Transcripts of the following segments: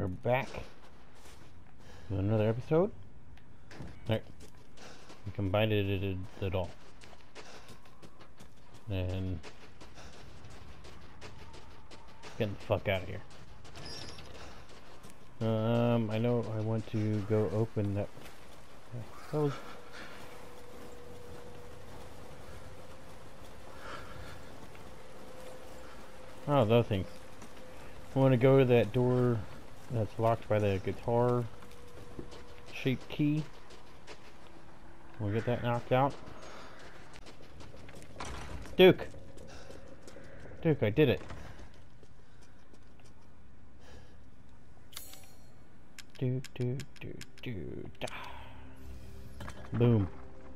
We're back with another episode. Alright, we combined it all. And get the fuck out of here. I know I want to go open that. Oh, those things. I want to go to that door that's locked by the guitar shaped key. We'll get that knocked out. Duke! Duke, I did it. Duke. Boom.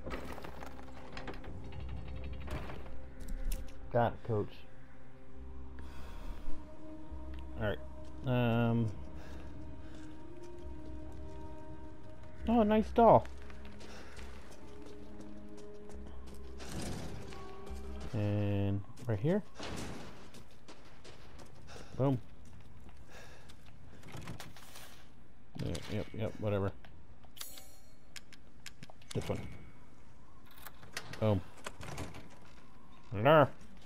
Got it, coach. Alright. Oh, nice doll. And right here. Boom. Yep, whatever. This one. Boom. There.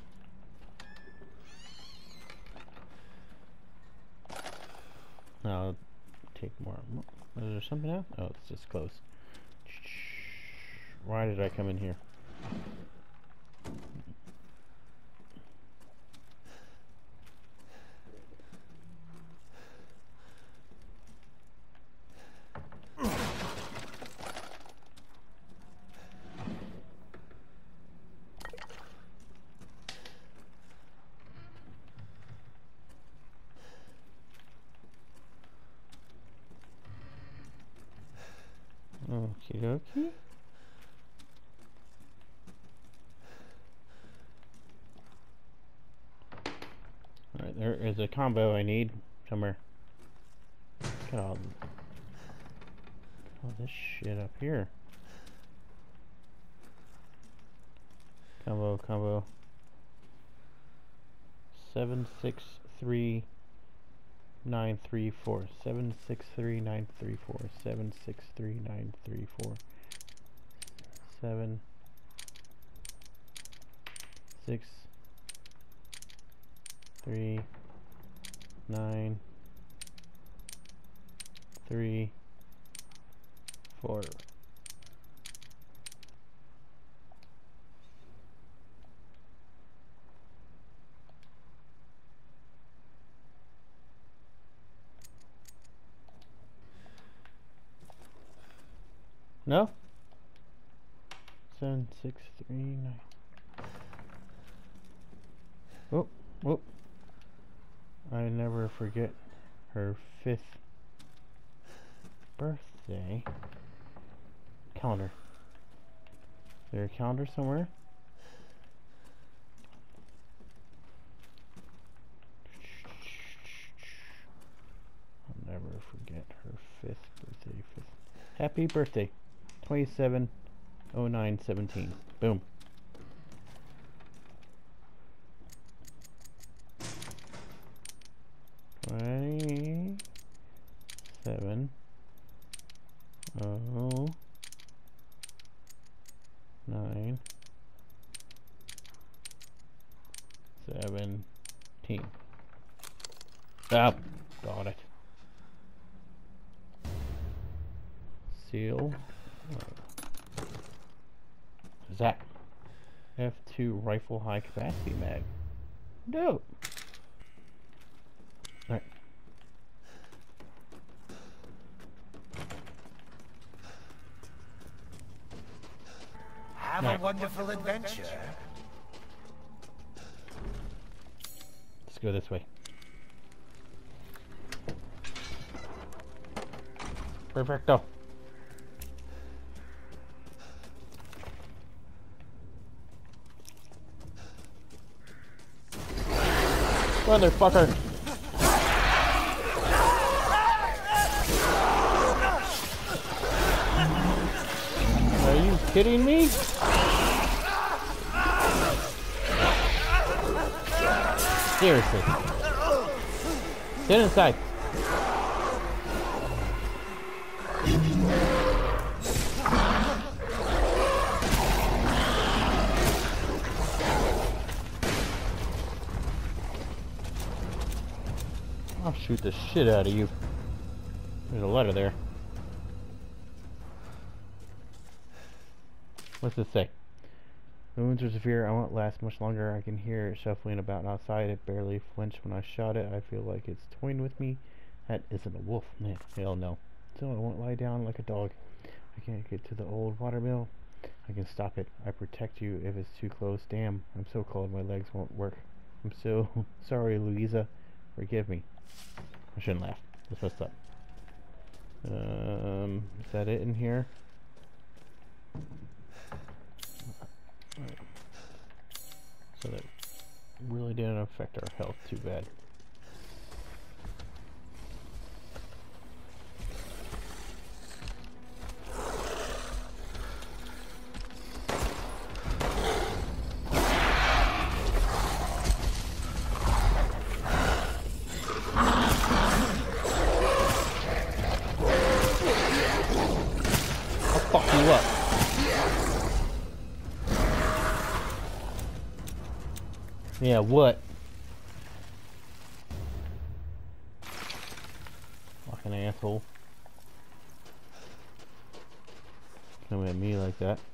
I'll take more. Is there something else? Oh, it's just close. Why did I come in here? Okie dokie. Alright, there is a combo I need somewhere. Look at all this shit up here. Combo. 763934. 763934. 763934. 7 6 3 9 3 4. No? 7 6 3 9. Oh. I never forget her 5th birthday. Calendar. Is there a calendar somewhere? I'll never forget her 5th birthday. Happy birthday. 27/09/17. Boom. Seven. Oh. 9. 17. Ah, got it. Seal. What's that? F2 rifle high capacity mag. Dope. Alright. Have a wonderful adventure. Let's go this way. Perfecto. Motherfucker. Are you kidding me? Seriously. Get inside. shoot the shit out of you. There's a letter there. What's it say? The wounds are severe. I won't last much longer. I can hear it shuffling about outside. It barely flinched when I shot it. I feel like it's toying with me. That isn't a wolf. Man, hell no. So I won't lie down like a dog. I can't get to the old watermill. I can stop it. I protect you if it's too close. Damn, I'm so cold my legs won't work. I'm so sorry, Louisa. Forgive me. I shouldn't laugh. That's messed up. Is that it in here? Right. So that really didn't affect our health too bad. I'll fuck you up. Yeah, what? Fucking asshole. Come at me like that.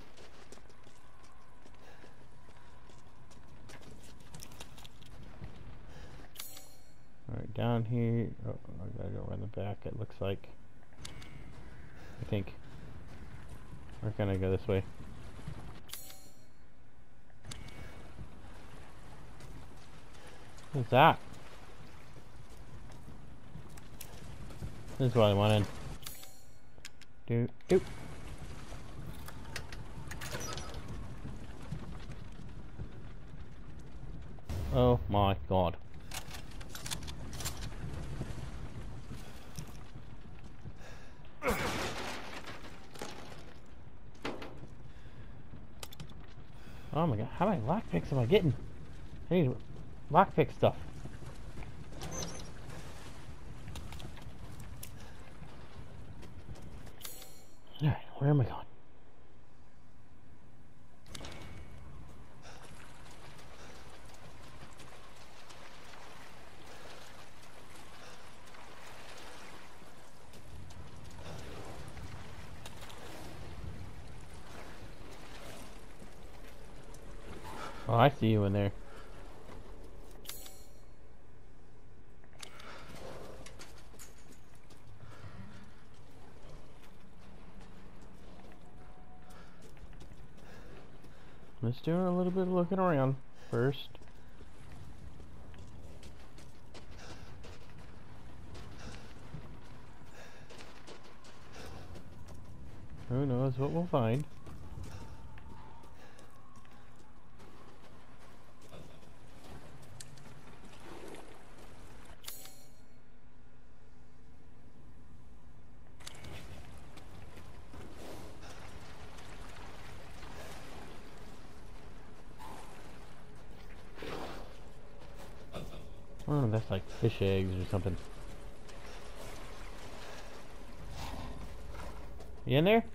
Alright, down here. Oh, I gotta go around the back, it looks like. I think. We're gonna go this way. What's that? This is what I wanted. Doop. Oh my god. Oh my god, how many lockpicks am I getting? I need lockpick stuff. Alright, where am I going? Oh, I see you in there. Let's do a little bit of looking around first. Who knows what we'll find. Oh, that's like fish eggs or something. You in there?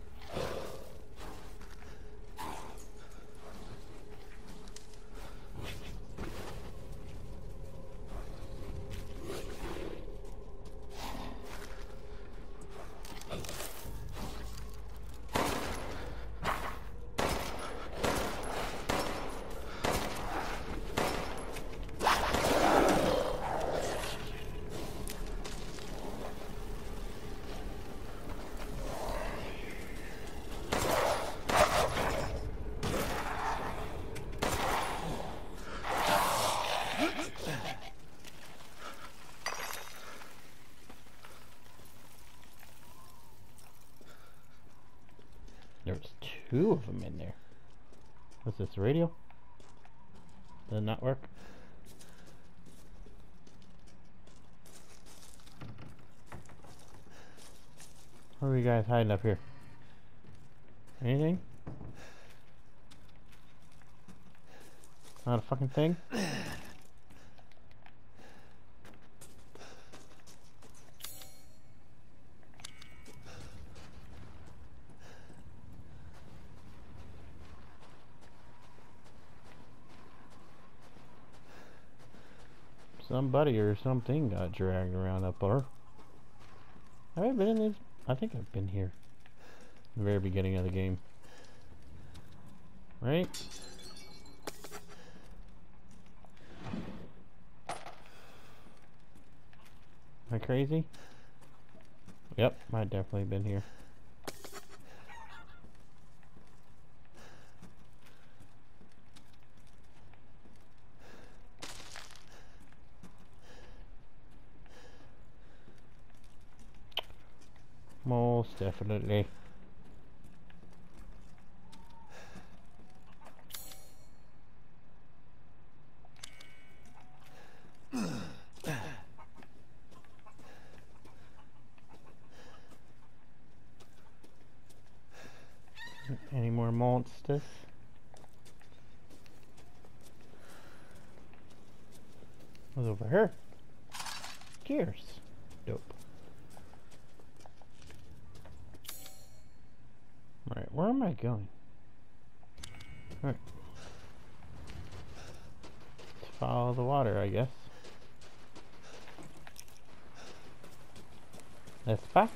There's two of them in there. What's this, radio? Does it not work? What are you guys hiding up here? Anything? Not a fucking thing? Somebody or something got dragged around up there. Have I been in these? I think I've been here. The very beginning of the game. Right? Am I crazy? Yep, I've definitely been here. Most definitely. Any more monsters? What's over here? Gears. Dope. Alright, where am I going? Alright. Let's follow the water, I guess. Let's back.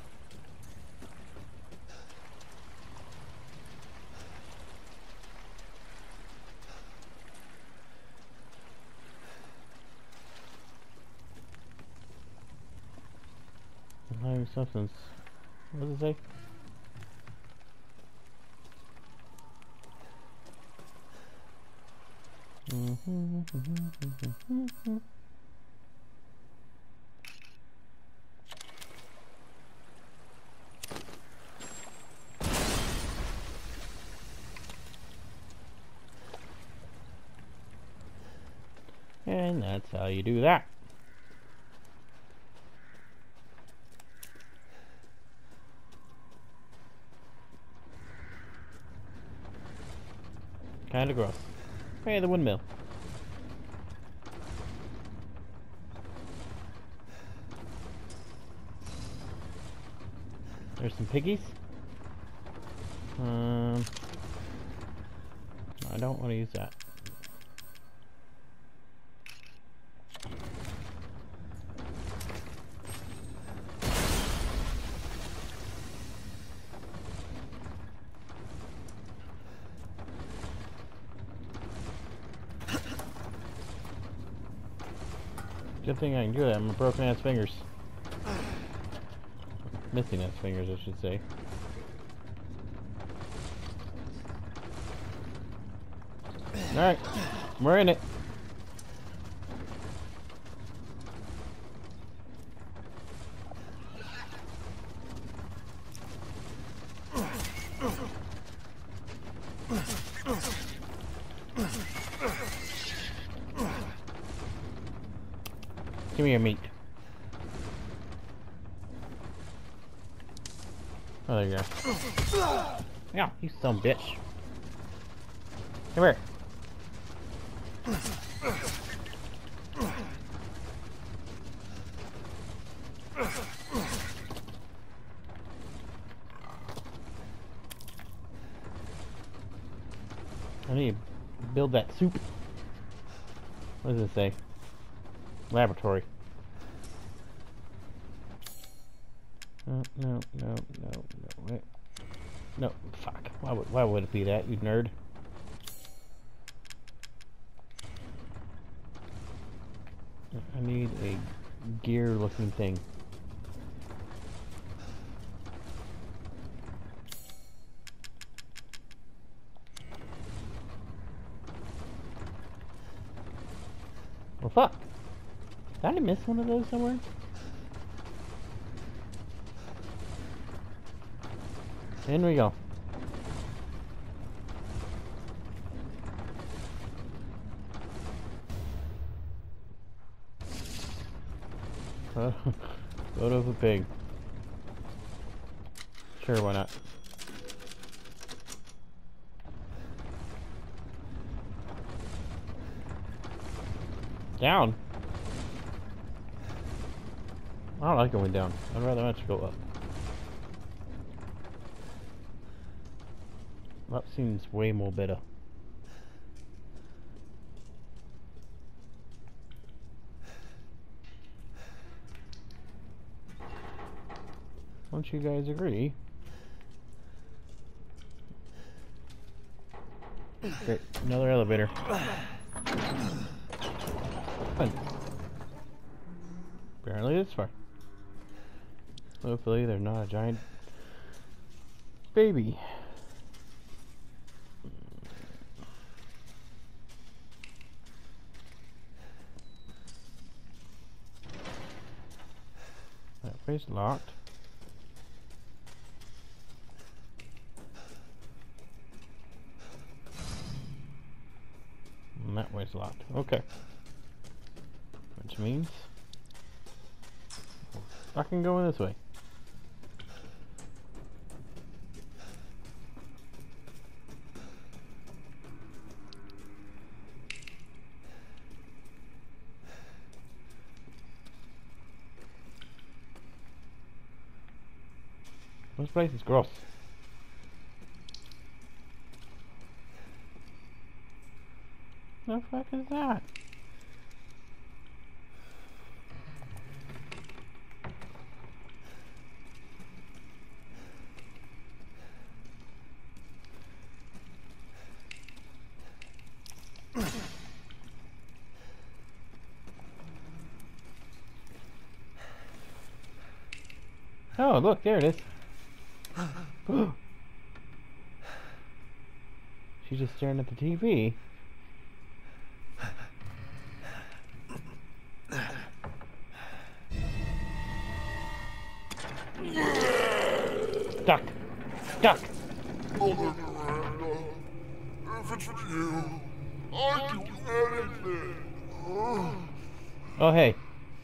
Substance. What does it say? And that's how you do that. Kinda gross. Hey, the windmill. There's some piggies. I don't want to use that. Good thing I can do that. I'm a broken ass fingers. Missing ass fingers, I should say. Alright, we're in it. Give me your meat. Oh, there you go. Yeah, you son of a bitch. Come here. I need to build that soup. What does it say? Laboratory. No. Wait. No, fuck. Why would it be that, you nerd? I need a gear-looking thing. Well, fuck. Did I miss one of those somewhere? In we go. Photo of a pig. Sure, why not? Down? I don't like going down. I'd rather much go up. That seems way more better. Don't you guys agree? Great, another elevator. Fun. Apparently this far. Hopefully they're not a giant baby. That way's locked. And that way's locked. Okay. Which means I can go in this way. This place is gross. The fuck is that? Oh, look, there it is. She's just staring at the TV. Duck! Duck! Mother Miranda, if it's you, I'd do anything. Oh, hey.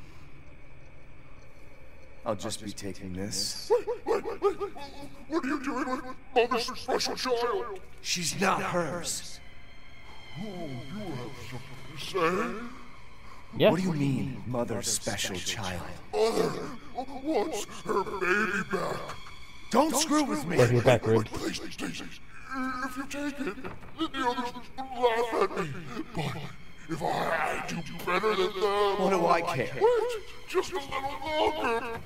I'll just be taking this. Wait, what are you doing with Mother's special child? She's not hers. Oh, you have something to say? Yes. What do you mean, Mother's special child? Mother wants her baby back. Don't screw with me! Where's your back, Rude? Please, if you take it, then the others will laugh at me. But if I do better than them... What do I care? Wait, just a little longer,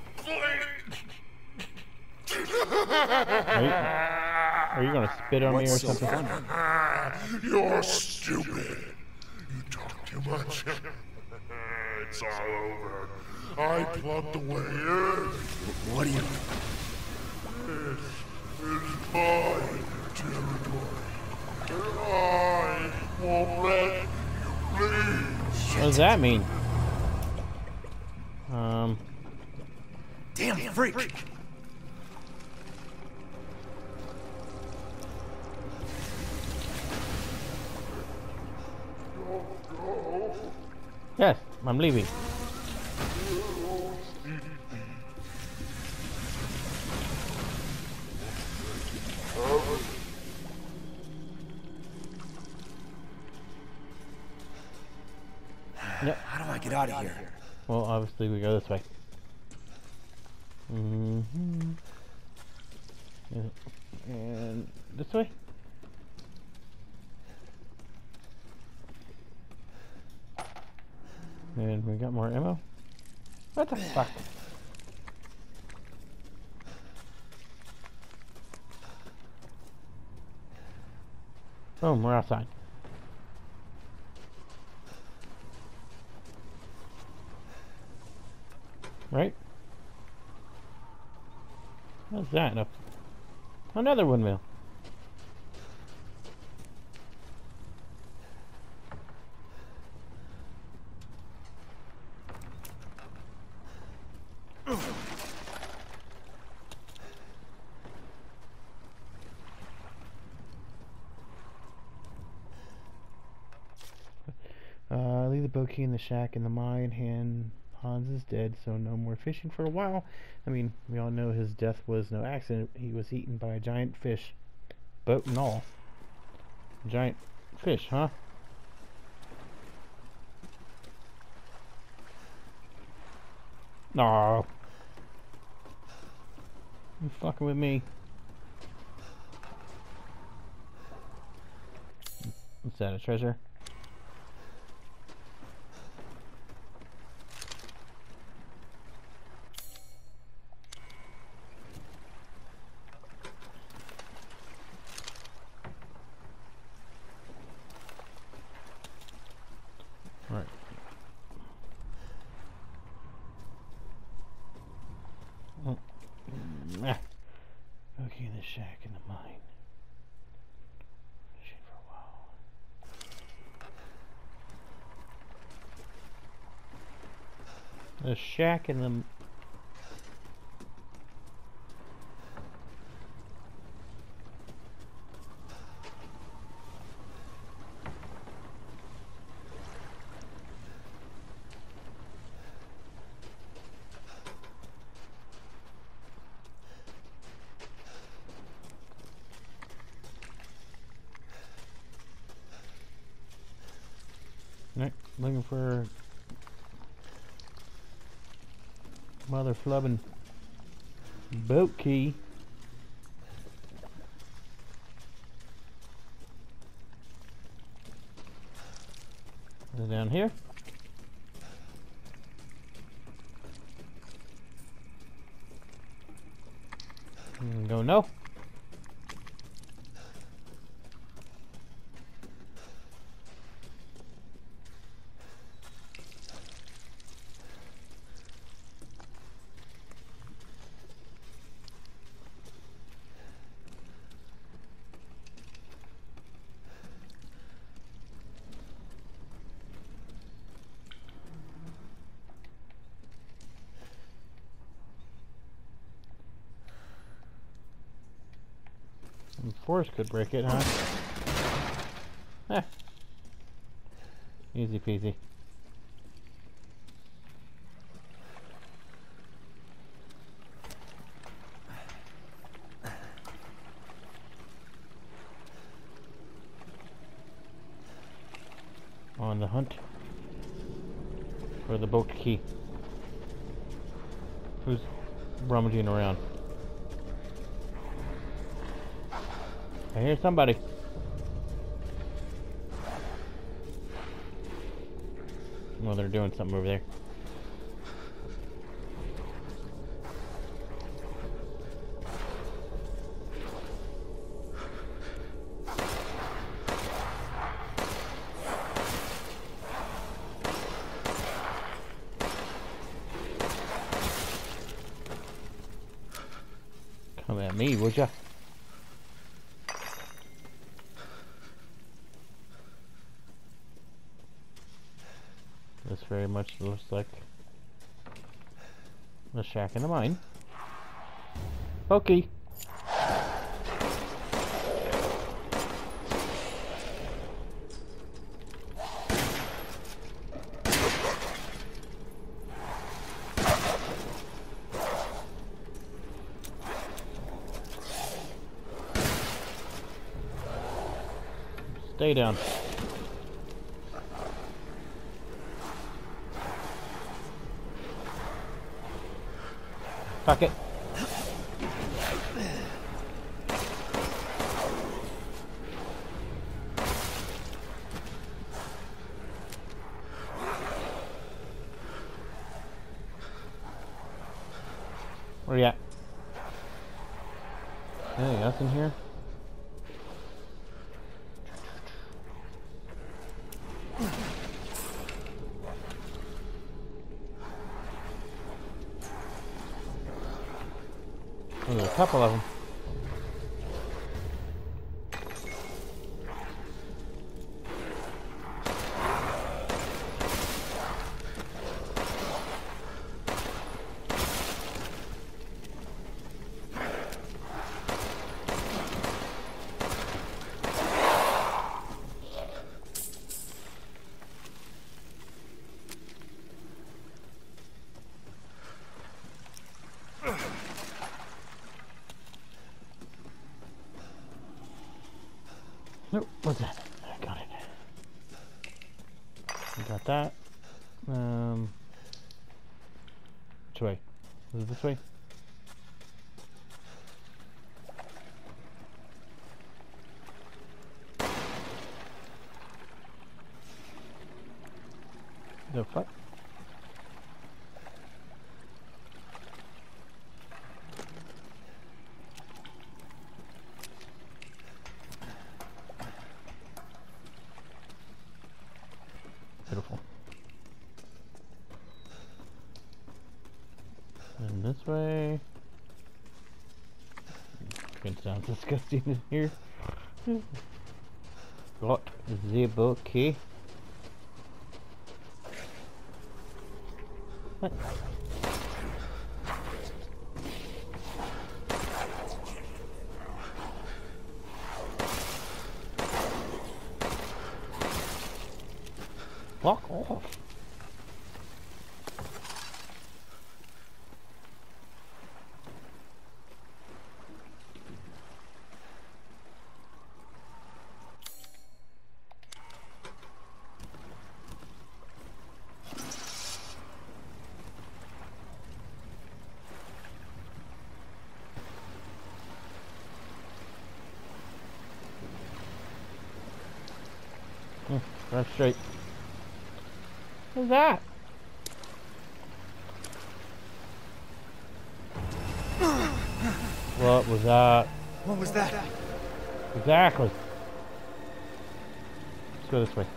Are you gonna spit on me or What's so something? You're stupid. You talk too much. It's all over. I plugged the way in. What do you... This is my territory. And I won't let you leave. What does that mean? Damn freak! Yes, I'm leaving. Yep. How do I get out of here? Well, obviously we go this way. Mm-hmm. And this way? And we got more ammo. What the fuck? Boom, we're outside. Right? What's that? Another windmill. Leave the boat key in the shack in the mine. Hans is dead, so no more fishing for a while. I mean, we all know his death was no accident. He was eaten by a giant fish. Boat and all. Giant fish, huh? No. You fucking with me. What's that, a treasure? The shack in the... Right, looking for mother flubbing boat key. Is it down here? Go no. Force could break it, huh? Eh. Easy peasy. On the hunt for the boat key. Who's rummaging around? I hear somebody. Well, they're doing something over there. Come at me, would ya? This very much looks like the shack in the mine. Pokey! Stay down. Fuck it. Where you at? Anything else in here? Oh, there's a couple of them. Nope, what's that? I got it. We got that. Which way? Is it this way? The fuck? Beautiful. And this way. It sounds disgusting in here. Got the book key. What? Fuck off. Run straight. What's that? What was that? What was that? Exactly. Let's go this way.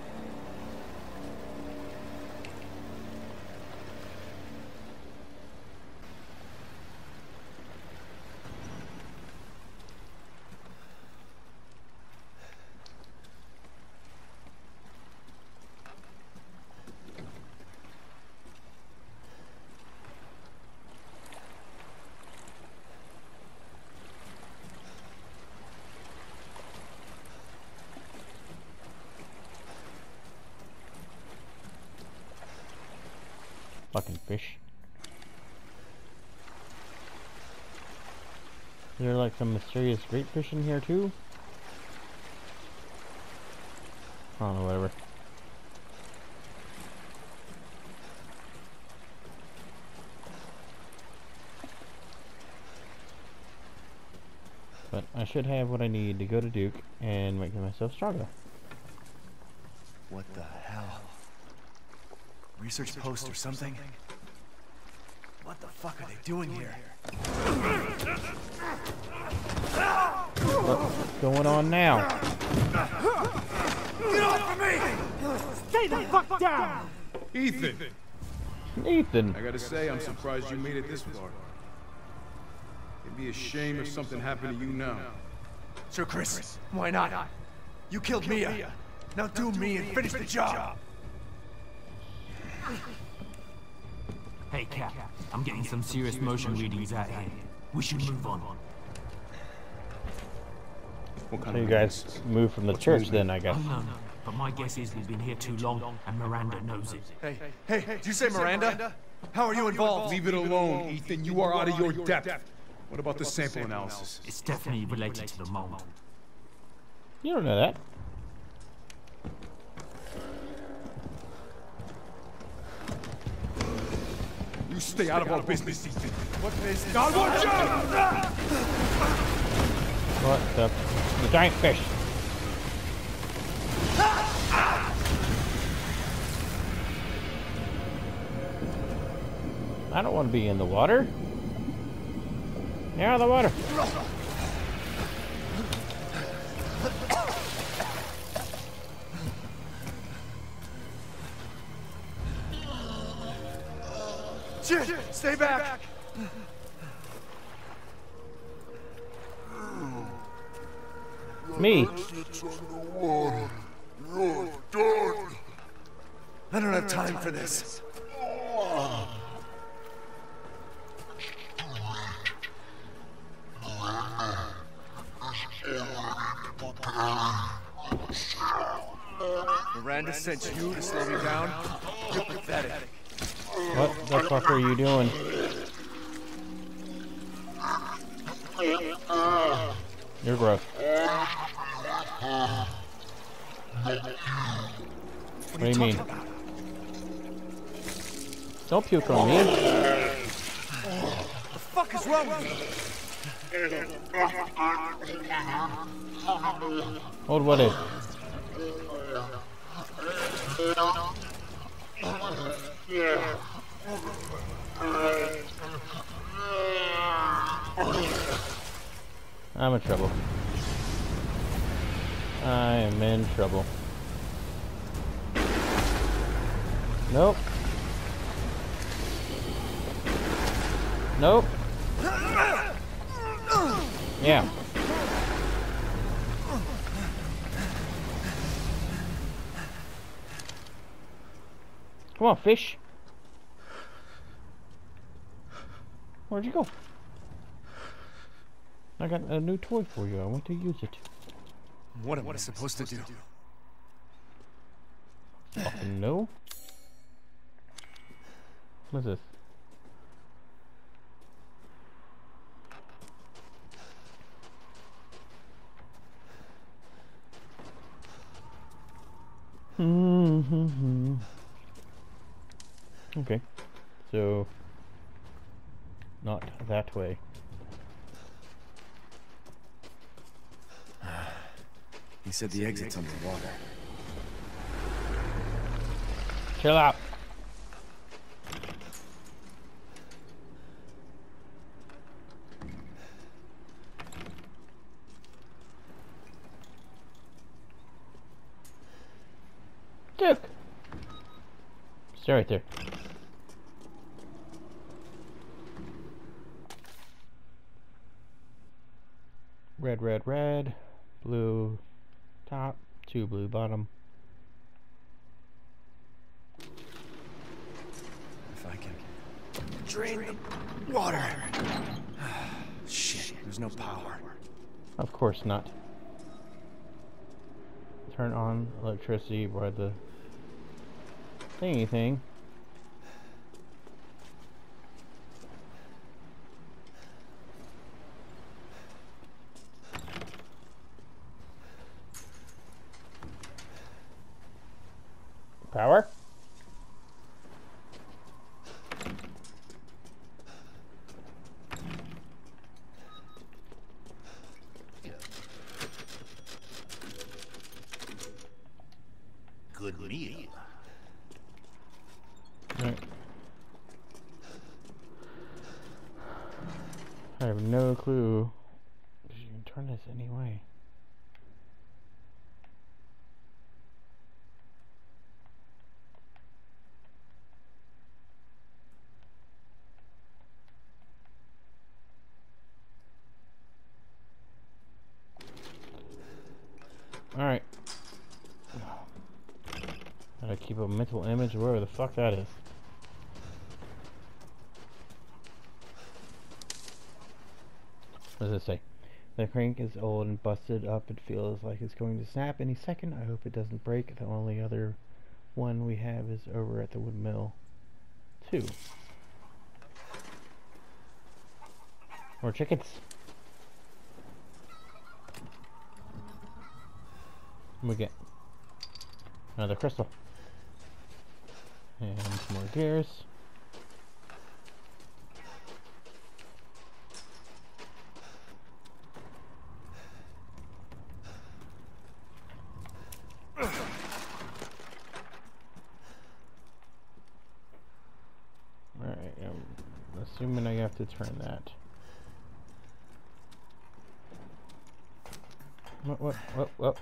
Fucking fish. Is there like some mysterious great fish in here too? I don't know, whatever. But I should have what I need to go to Duke and make myself stronger. What the hell? Research post or something? What the fuck are they doing here? What's going on now? Get off of me! Stay the fuck down! Ethan! Ethan! I gotta say, I'm surprised you made it this far. It'd be a shame if something happened to you now. Sir Chris, why not? You killed Mia. Now do me and finish the job. Hey, Cap. I'm getting some serious motion readings out here. We should move on. What kind So you of guys moved from the church then, I guess. Oh, no. But my guess is we've been here too long, and Miranda knows it. Hey, did you say Miranda? How are you involved? Leave it alone, Ethan. You are out of your depth. What about the sample analysis? It's definitely related to the mold. You don't know that. You stay out of our business, Ethan. What business? God, watch out! What the giant fish? I don't want to be in the water. Get out of the water. Shit! Stay back! Me. You're done. I don't have time for this. Miranda sent you to slow me down? You're pathetic. What the fuck are you doing? You're gross. What do you mean? Don't puke on me. What the fuck is wrong with you? Hold what is? I'm in trouble. I am in trouble. Nope. Nope. Yeah. Come on, fish. Where'd you go? I got a new toy for you. I want to use it. What am I supposed to do? Fucking no. What's this? Okay, so not that way. He said the exit's underwater. Chill out. Duke! Stay right there. Red, red, red. Blue top. 2 blue bottom. If I can drain the water. Shit, there's no power. Of course not. Turn on electricity by the thingy thing. Power? Good meal. Right. I have no clue. You can turn this anyway. Alright. Gotta keep a mental image wherever the fuck that is. What does it say? The crank is old and busted up. It feels like it's going to snap any second. I hope it doesn't break. The only other one we have is over at the wood mill. 2. More chickens. What we get? Another crystal. And some more gears. Alright, I'm assuming I have to turn that. What?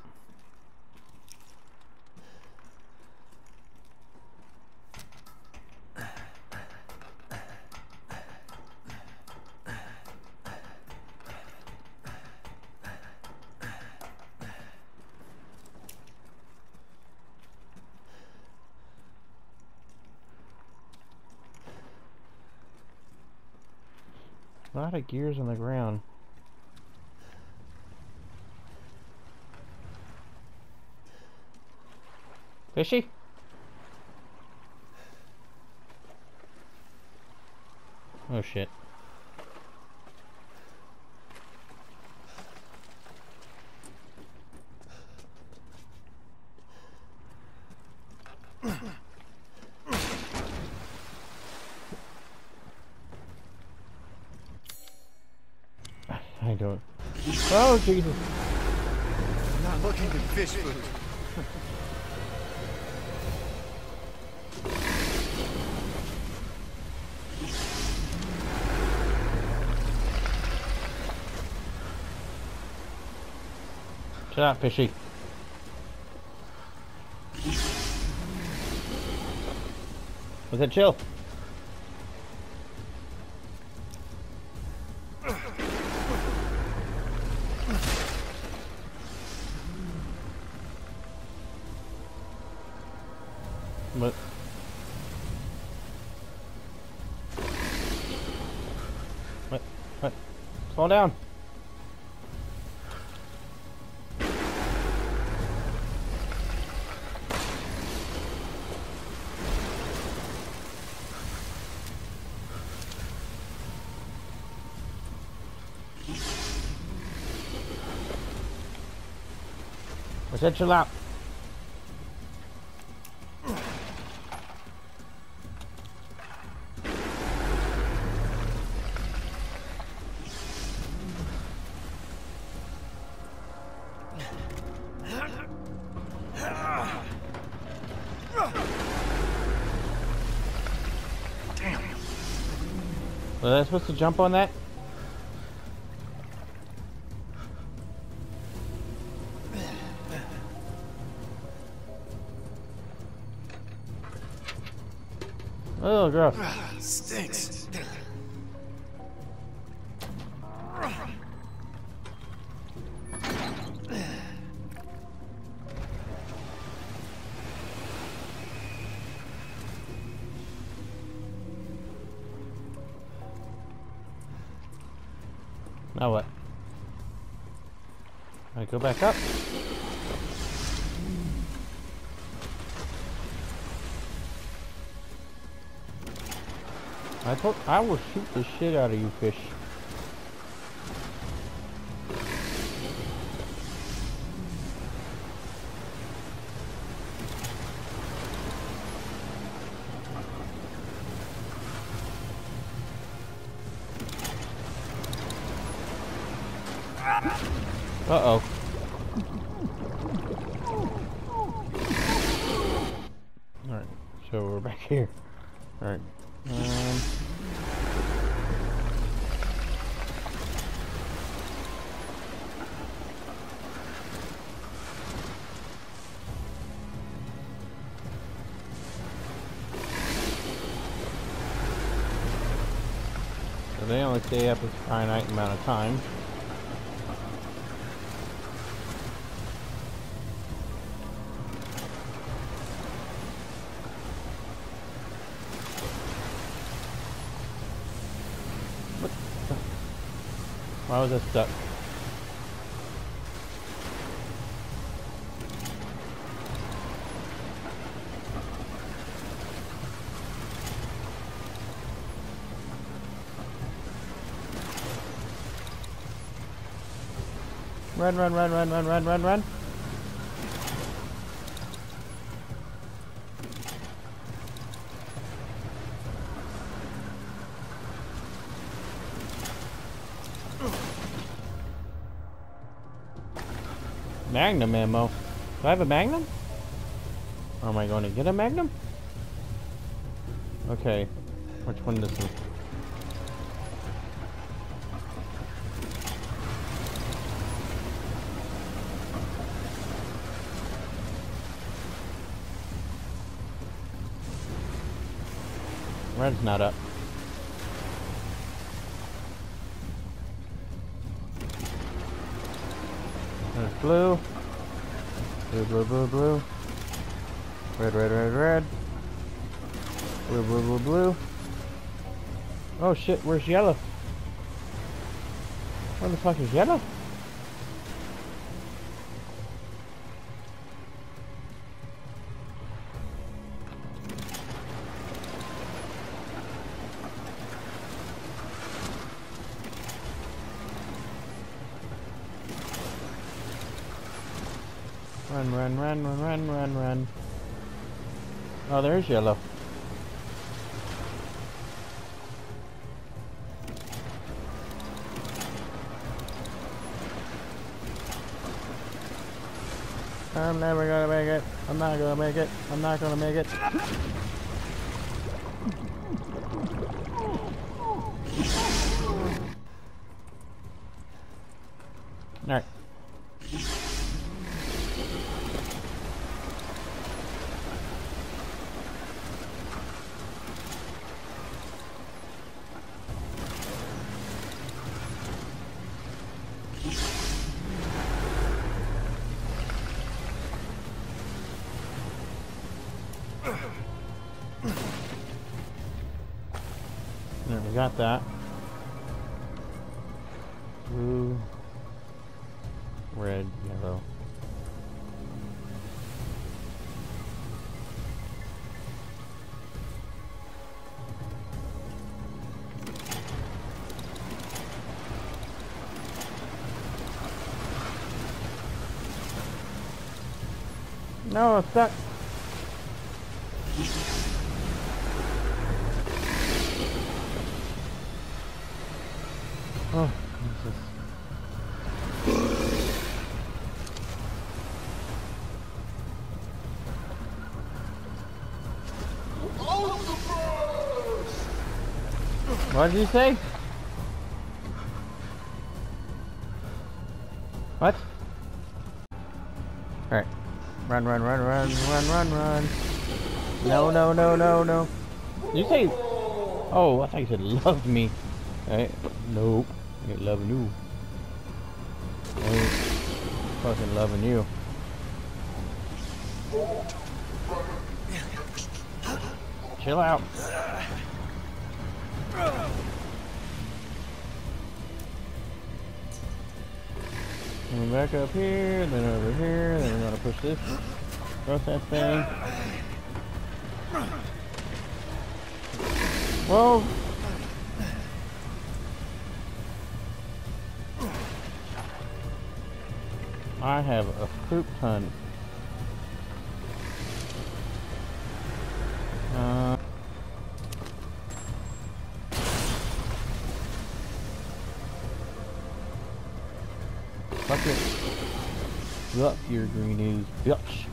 A lot of gears on the ground. Fishy? Oh shit. I don't. Oh Jesus! I'm not looking for fish food. Shut up, fishy. Was that chill? What? Fall down. Set your lap. Was I supposed to jump on that? Oh, gross. Stinks. Now what? I go back up. I will shoot the shit out of you, fish. Uh-oh. Alright, so we're back here. Alright. So they only stay up a finite amount of time. Why was I stuck? Run, run, run, run, run, run, run, run. Magnum ammo. Do I have a magnum? Or am I going to get a magnum? Okay. Which one is this? Red's not up. There's blue. Blue, blue, blue, blue. Red, red, red, red. Blue, blue, blue, blue. Oh shit, where's yellow? Where the fuck is yellow? Run, run, run, run, run, run, run. Oh, there's yellow. I'm never gonna make it. I'm not gonna make it. I'm not gonna make it. Alright. There, we got that. Blue, red, yellow. No, it's stuck. Oh, Jesus. What did you say? What? Alright. Run, run, run, run, run, run, run. No, no, no, no, no. Did you say... Oh, I thought you said loved me. Alright. Nope. I ain't loving you. I ain't fucking loving you. Chill out. And back up here, then over here, then we're gonna push this across that thing. Whoa! I have a poop ton. Fuck it. Up your greenies, bitch.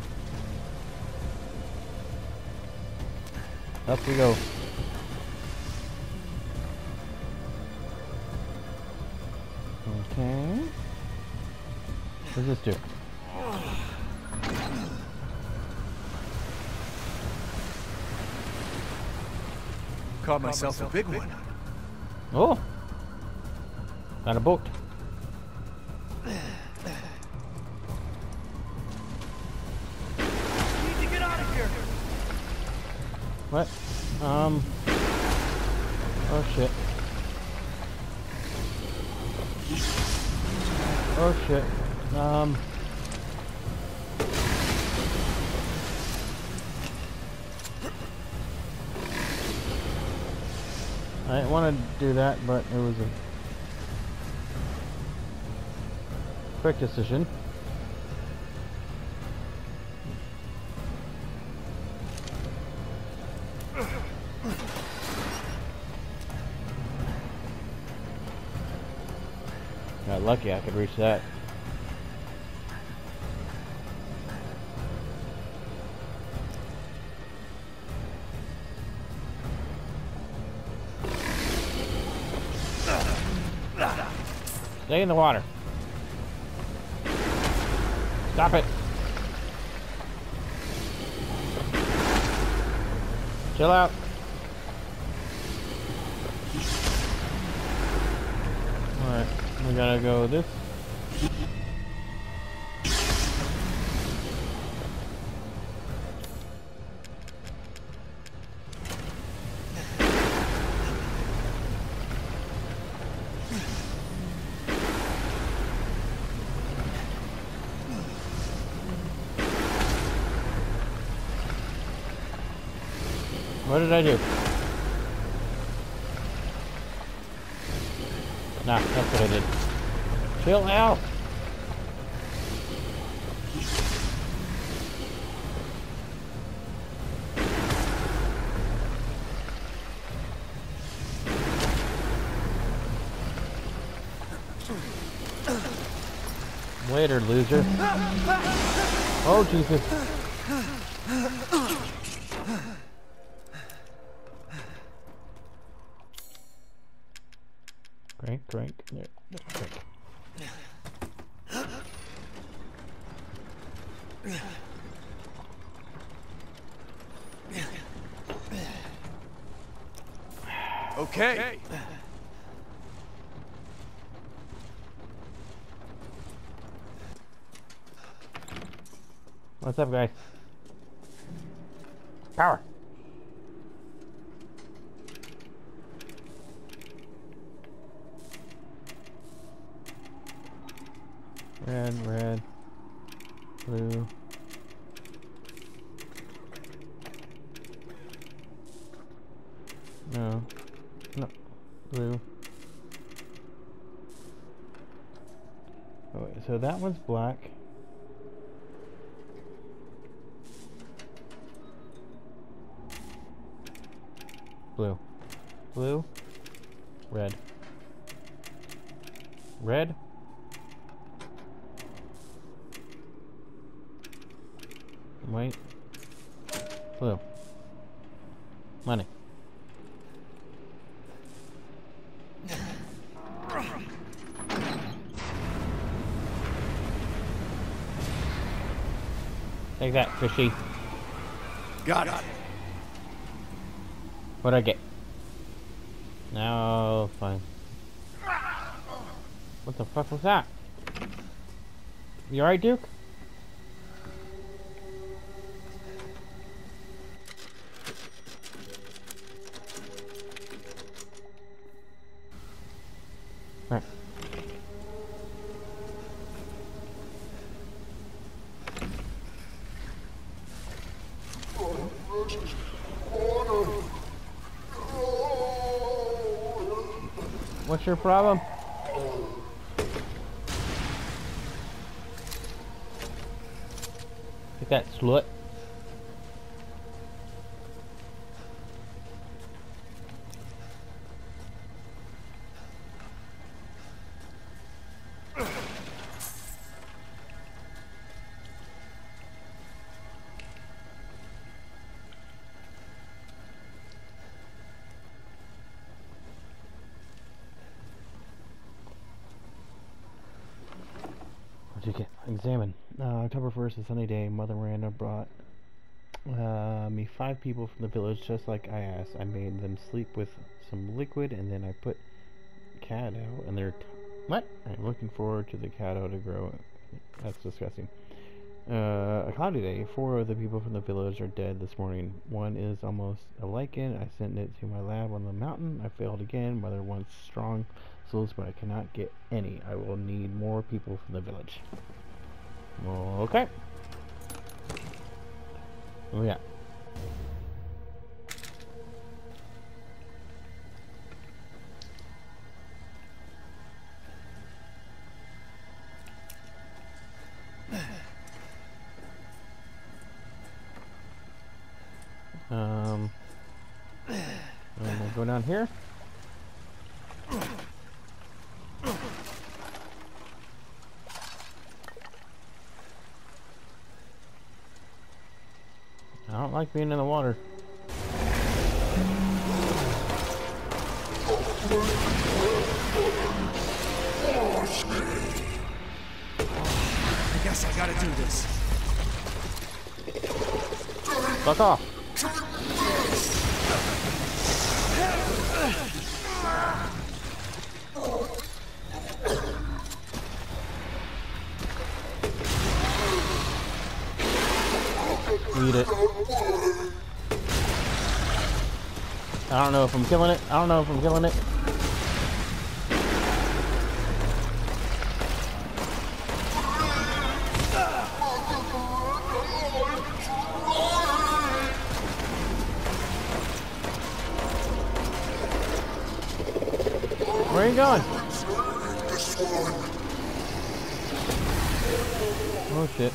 Up we go. Okay. What does this do? Caught myself a big one. Oh! Got a boat. What? Oh shit. Oh shit. I didn't want to do that, but it was a quick decision. Got lucky I could reach that. Stay in the water. Stop it. Chill out. Alright, we gotta go this. What did I do? Nah, that's what I did. Chill out! Later, loser. Oh, Jesus. Crank, crank, there, crank. Okay. What's up, guys? Power. Red, red, blue. No. No. Blue. Oh, wait, so that one's black. Blue. Blue. Red. Red. White. Blue. Money. Take that, fishy. Got it. What'd I get? No, fine. What the fuck was that? You alright, Duke? Right. What's your problem? Take that, slut. What'd you get? Examine. October 1st, a sunny day. Mother Miranda brought me 5 people from the village, just like I asked. I made them sleep with some liquid, and then I put cat out, and they're what? I'm looking forward to the cat out to grow. That's disgusting. A cloudy day. 4 of the people from the village are dead this morning. 1 is almost a lichen. I sent it to my lab on the mountain. I failed again. Mother wants strong souls, but I cannot get any. I will need more people from the village. Okay. Oh yeah. And we'll go down here. I don't like being in the water. I guess I gotta do this. Fuck off. Eat it. I don't know if I'm killing it. I don't know if I'm killing it. Where are you going? Oh shit.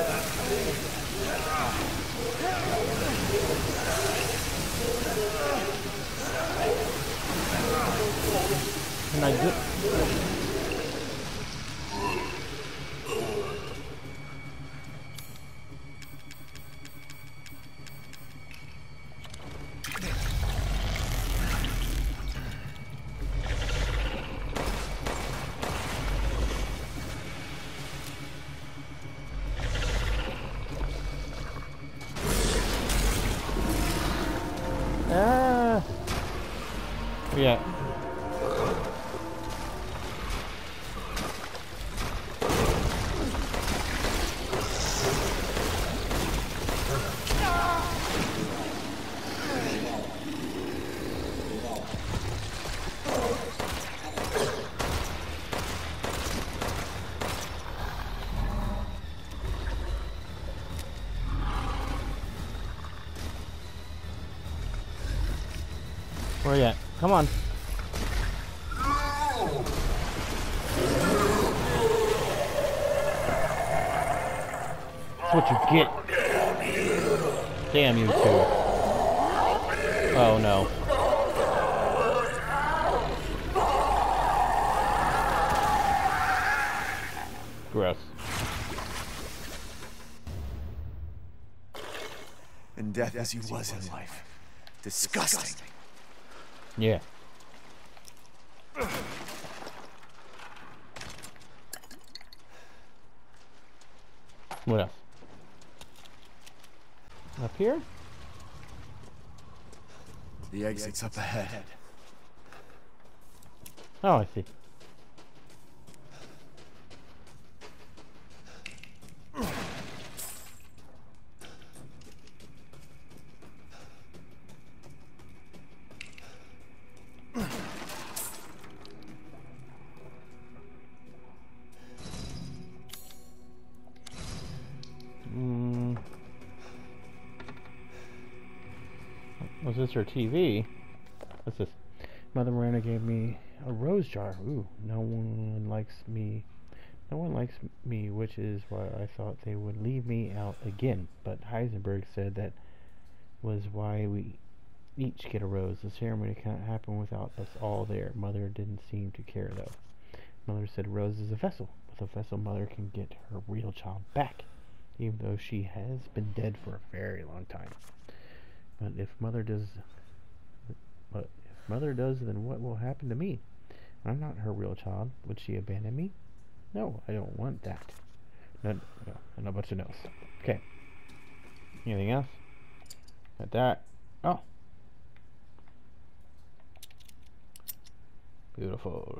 Can I get... Yeah. Where you at? Come on. That's what you get. Damn you two. Oh no. Gross. In death as he was in life. Disgusting. Yeah. What else? Up here? The exit's up ahead. Oh, I see. Was this her TV? What's this? Mother Miranda gave me a rose jar. Ooh, no one likes me. No one likes me, which is why I thought they would leave me out again. But Heisenberg said that was why we each get a rose. The ceremony can't happen without us all there. Mother didn't seem to care though. Mother said rose is a vessel. With a vessel, Mother can get her real child back, even though she has been dead for a very long time. But if Mother does, then what will happen to me? I'm not her real child. Would she abandon me? No, I don't want that. No, and a bunch of no's. Okay. Anything else? Got that. Oh. Beautiful.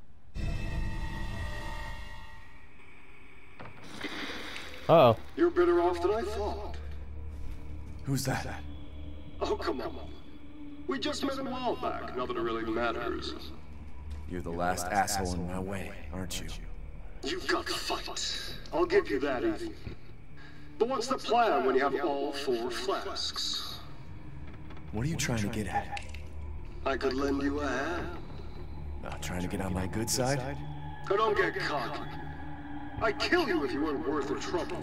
Uh-oh. You're better off than I thought. Who's that? Oh, come on. We just met a while back. Nothing really matters. You're the last asshole in my way, aren't you? You've got fight. I'll give you that easy. But what's the plan when you have all 4 flasks? What are you trying to get at? I could lend you a hand. Trying to get on my good side? But don't get cocky. I'd kill you if you weren't worth the trouble.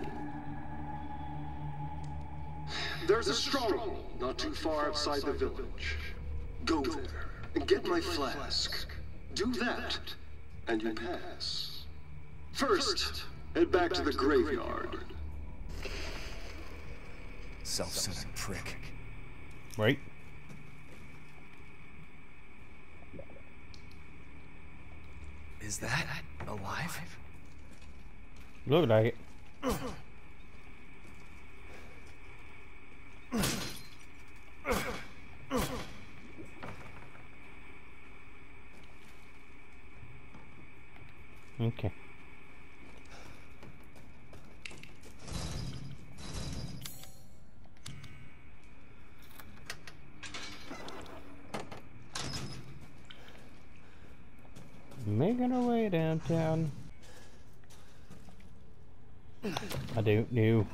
There's a stronghold not too far outside the village. Go there and get my flask. Do that, and you pass. First, head back to the graveyard. Self-centered prick. Right. Is that alive? Look like it. Okay. Making our way downtown. I don't know.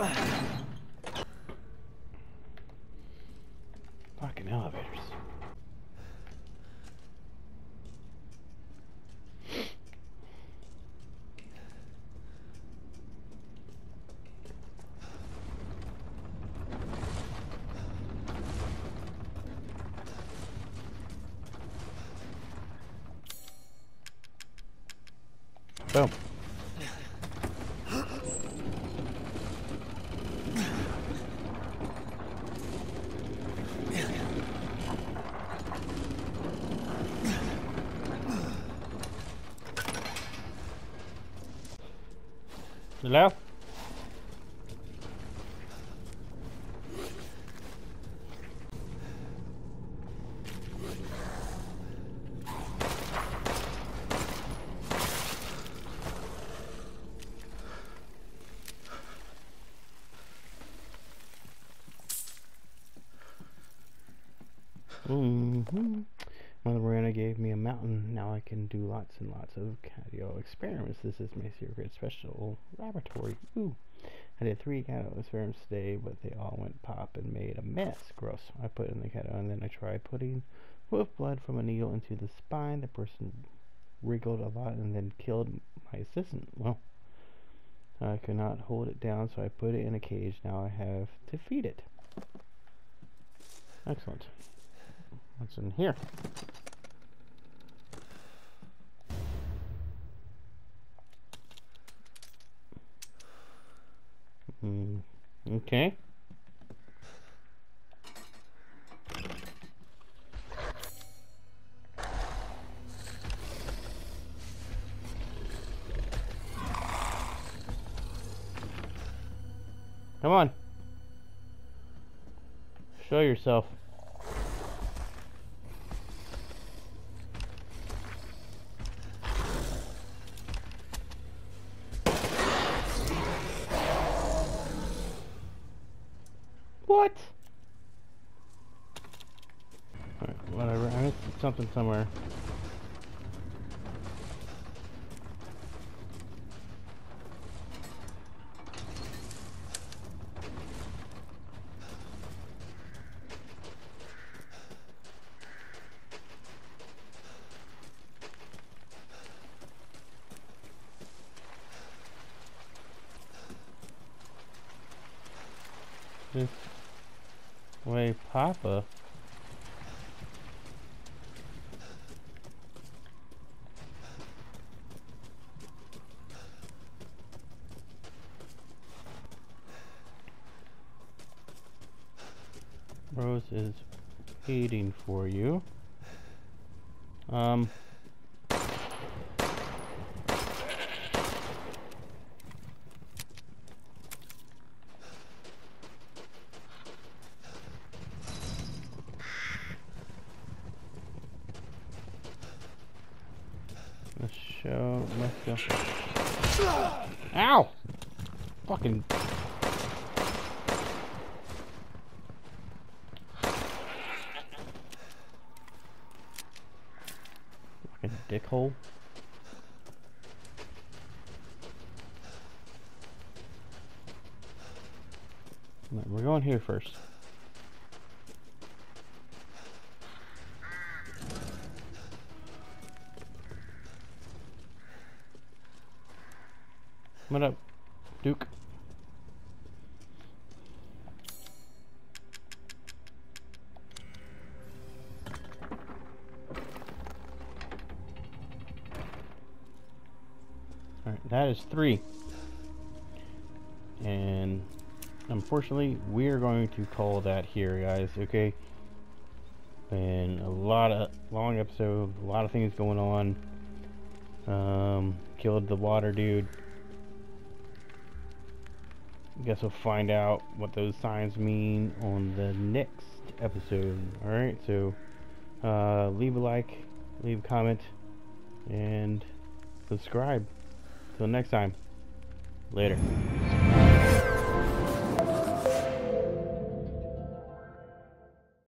Fucking elevators. Boom. Hello? Mother Miranda gave me a mountain. Now I can do lots and lots of cardio experiments. This is my secret special laboratory. Ooh. I did 3 cat experiments today, but they all went pop and made a mess. Gross. I put in the cat and then I tried putting wolf blood from a needle into the spine. The person wriggled a lot and then killed my assistant. Well, I could not hold it down, so I put it in a cage. Now I have to feed it. Excellent. What's in here? Okay. Come on. Show yourself. What? Alright, whatever. I missed something somewhere. This way, Papa. Rose is waiting for you. Let's go. Ow! Fucking. Fucking dickhole. We're going here first. What up, Duke? Alright, that is 3. And unfortunately, we're going to call that here, guys, okay? And a lot of long episode, a lot of things going on. Killed the water dude. Guess we'll find out what those signs mean on the next episode. Alright, so leave a like, leave a comment, and subscribe. Till next time. Later.